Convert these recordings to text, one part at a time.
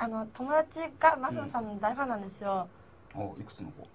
友達が増野さんの大ファンなんですよ。 お、いくつの子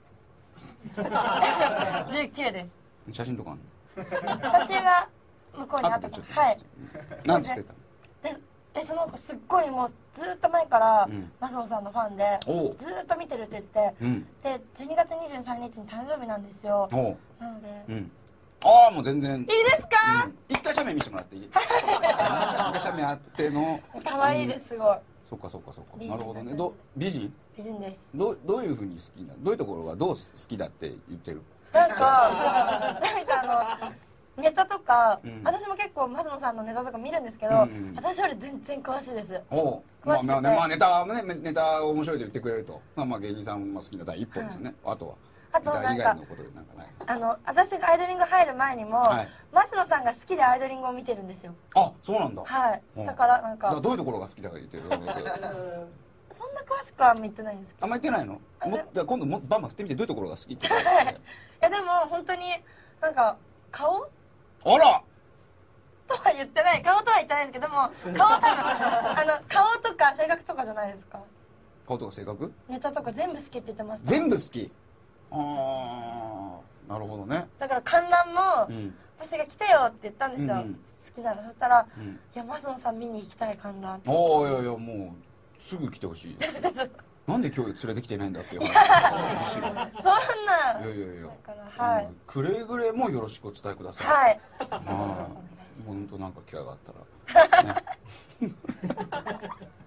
19です。 写真とかあんの？ 写真は向こうにあったから。はい。 なんつってたの？ でその子すっごいもうずっと前から増野さんのファンでずっと見てるって言ってて、で12月23日に誕生日なんですよ。なので、 ああもう全然いいですか？ 一回写メ見せてもらっていい？一回写メあっての可愛いです、すごい。 そっかそっかそっか、なるほどね。美人？ 美人です。 どういうふうに好きな、どういうところがどう好きだって言ってる？ なんかネタとか、私も結構増野さんのネタとか見るんですけど、私より全然詳しいです。 まあネタはね、ネタ面白いと言ってくれると、まあ芸人さんも好きな第一歩ですよね。あとなんか私がアイドリング入る前にも増野さんが好きでアイドリングを見てるんですよ。 あ、そうなんだ。 はい。だからなんかどういうところが好きだか言ってる？ そんな詳しくは言ってないんですけど。 あんま言ってないの？今度もバンバン振ってみて、どういうところが好きって。いやでも本当になんか顔？ あら。 とは言ってない、顔とは言ってないですけども、顔多分顔とか性格とかじゃないですか。 顔とか性格？ネタとか全部好きって言ってました。 全部好き。ああ、なるほどね。 だから観覧も、私が来てよって言ったんですよ、好きなの。そしたら、いや増野さん見に行きたい観覧って。 おお、いやいやもうすぐ来てほしい。なんで今日連れてきてないんだっていう話。 そんな。いやいや。 だからはい。 くれぐれもよろしくお伝えください。 はい。 本当なんか機会があったら。ね